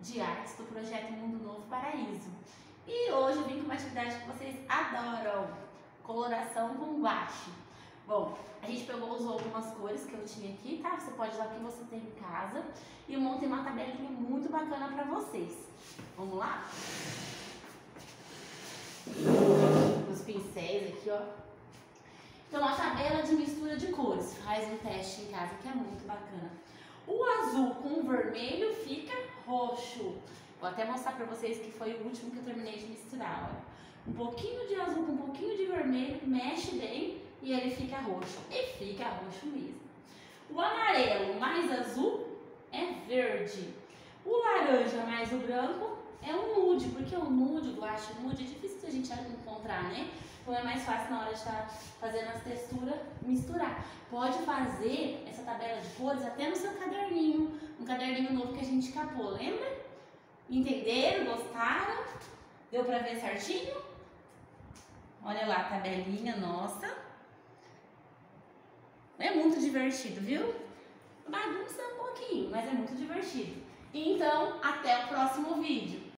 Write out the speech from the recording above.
de artes do projeto Mundo Novo Paraíso. E hoje eu vim com uma atividade que vocês adoram, coloração com guache. Bom, a gente usou algumas cores que eu tinha aqui, tá? Você pode usar o que você tem em casa e eu montei uma tabelinha muito bacana pra vocês. Vamos lá? Os pincéis aqui, ó. Então, a tabela de mistura de cores. Faz um teste em casa que é muito bacana. O azul com o vermelho fica roxo. Vou até mostrar pra vocês que foi o último que eu terminei de misturar, olha. Um pouquinho de azul com um pouquinho de vermelho, mexe bem e ele fica roxo. E fica roxo mesmo. O amarelo mais azul é verde. O laranja mais o branco é um nude, porque o nude, o guache nude, é difícil a gente encontrar, né? Então é mais fácil na hora de estar fazendo as texturas, misturar. Pode fazer essa tabela de cores até no seu caderninho, um caderninho novo que a gente capou, lembra? Entenderam? Gostaram? Deu pra ver certinho? Olha lá a tabelinha nossa. É muito divertido, viu? Bagunça um pouquinho, mas é muito divertido. Então, até o próximo vídeo.